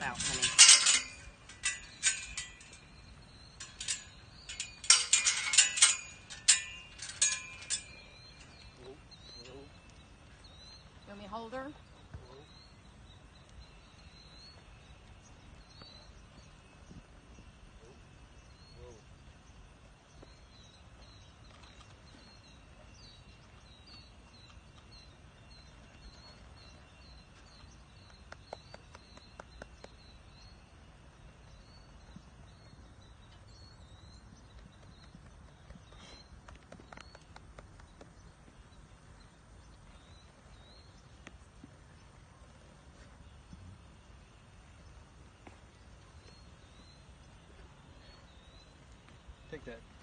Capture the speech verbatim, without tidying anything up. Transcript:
out, honey. You want me to hold her? Take that.